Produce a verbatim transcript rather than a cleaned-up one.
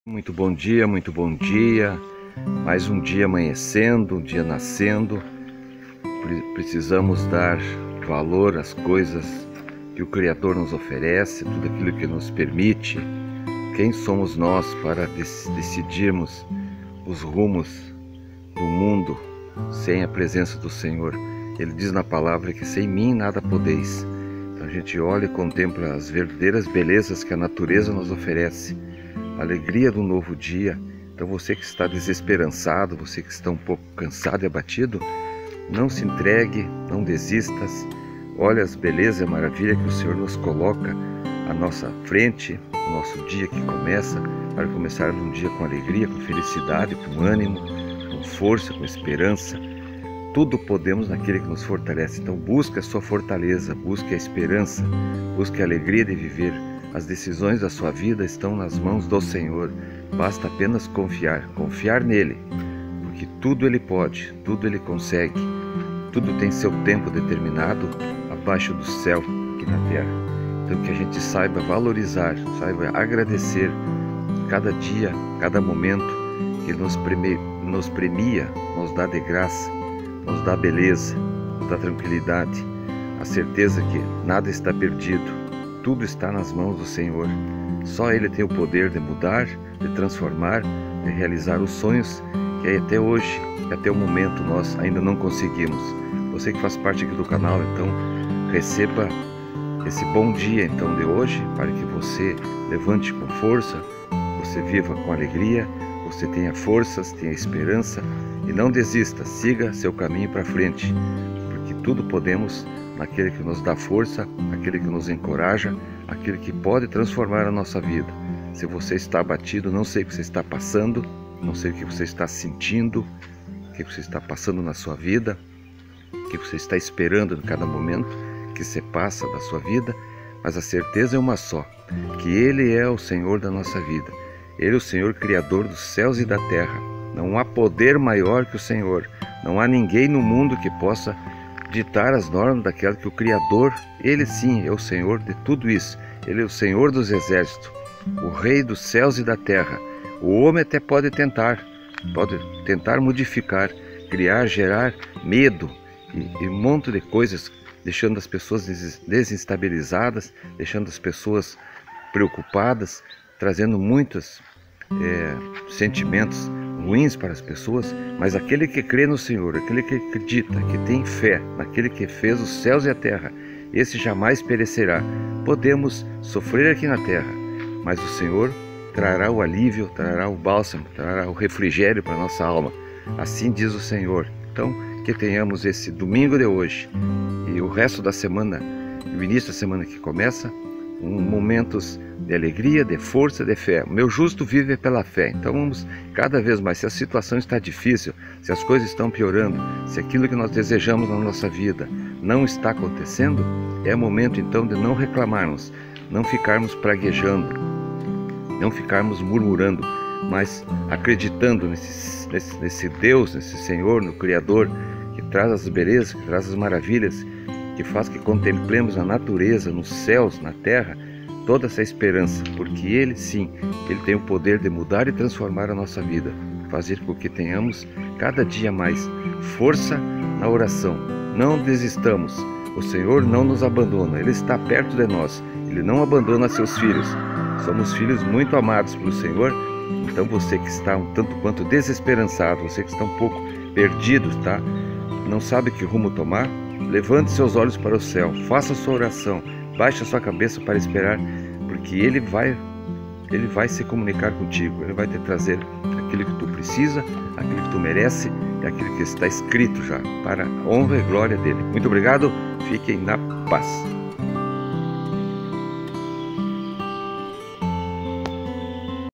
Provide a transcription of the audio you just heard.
Muito bom dia, muito bom dia. Mais um dia amanhecendo, um dia nascendo. Precisamos dar valor às coisas que o Criador nos oferece, tudo aquilo que nos permite. Quem somos nós para decidirmos os rumos do mundo sem a presença do Senhor? Ele diz na palavra que sem mim nada podeis. Então a gente olha e contempla as verdadeiras belezas que a natureza nos oferece. A alegria do novo dia. Então você que está desesperançado, você que está um pouco cansado e abatido, não se entregue, não desistas. Olha as belezas e a maravilha que o Senhor nos coloca à nossa frente, o nosso dia que começa, para começar um dia com alegria, com felicidade, com ânimo, com força, com esperança. Tudo podemos naquele que nos fortalece. Então busque a sua fortaleza, busque a esperança, busque a alegria de viver. As decisões da sua vida estão nas mãos do Senhor. Basta apenas confiar, confiar nele, porque tudo ele pode, tudo ele consegue, tudo tem seu tempo determinado abaixo do céu aqui na terra. Então que a gente saiba valorizar, saiba agradecer cada dia, cada momento que nos premia, nos premia, nos dá de graça, nos dá beleza, nos dá tranquilidade, a certeza que nada está perdido. Tudo está nas mãos do Senhor. Só Ele tem o poder de mudar, de transformar, de realizar os sonhos que até hoje, que até o momento nós ainda não conseguimos. Você que faz parte aqui do canal, então receba esse bom dia então de hoje, para que você levante com força, você viva com alegria, você tenha forças, tenha esperança e não desista, siga seu caminho para frente, porque tudo podemos naquele que nos dá força, aquele que nos encoraja, aquele que pode transformar a nossa vida. Se você está abatido, não sei o que você está passando, não sei o que você está sentindo, o que você está passando na sua vida, o que você está esperando em cada momento que você passa da sua vida, mas a certeza é uma só, que Ele é o Senhor da nossa vida. Ele é o Senhor Criador dos céus e da terra. Não há poder maior que o Senhor. Não há ninguém no mundo que possa ditar as normas daquela que o Criador, Ele sim é o Senhor de tudo isso. Ele é o Senhor dos exércitos, o Rei dos céus e da terra. O homem até pode tentar, pode tentar modificar, criar, gerar medo e, e um monte de coisas, deixando as pessoas desestabilizadas, deixando as pessoas preocupadas, trazendo muitos é, sentimentos ruins para as pessoas, mas aquele que crê no Senhor, aquele que acredita, que tem fé naquele que fez os céus e a terra, esse jamais perecerá. Podemos sofrer aqui na terra, mas o Senhor trará o alívio, trará o bálsamo, trará o refrigério para a nossa alma. Assim diz o Senhor. Então, que tenhamos esse domingo de hoje e o resto da semana, o início da semana que começa, um momentos de alegria, de força, de fé. O meu justo vive pela fé. Então vamos cada vez mais, se a situação está difícil, se as coisas estão piorando, se aquilo que nós desejamos na nossa vida não está acontecendo, é momento então de não reclamarmos, não ficarmos praguejando, não ficarmos murmurando, mas acreditando nesse, nesse, nesse Deus, nesse Senhor, no Criador, que traz as belezas, que traz as maravilhas, que faz que contemplemos a natureza, nos céus, na terra, toda essa esperança, porque Ele sim, Ele tem o poder de mudar e transformar a nossa vida, fazer com que tenhamos cada dia mais força na oração. Não desistamos, o Senhor não nos abandona, Ele está perto de nós, Ele não abandona seus filhos. Somos filhos muito amados pelo Senhor. Então você que está um tanto quanto desesperançado, você que está um pouco perdido, tá? Não sabe que rumo tomar, levante seus olhos para o céu, faça a sua oração, baixe a sua cabeça para esperar, porque Ele vai, Ele vai se comunicar contigo, Ele vai te trazer aquilo que tu precisa, aquilo que tu merece e aquilo que está escrito já, para a honra e glória dEle. Muito obrigado, fiquem na paz.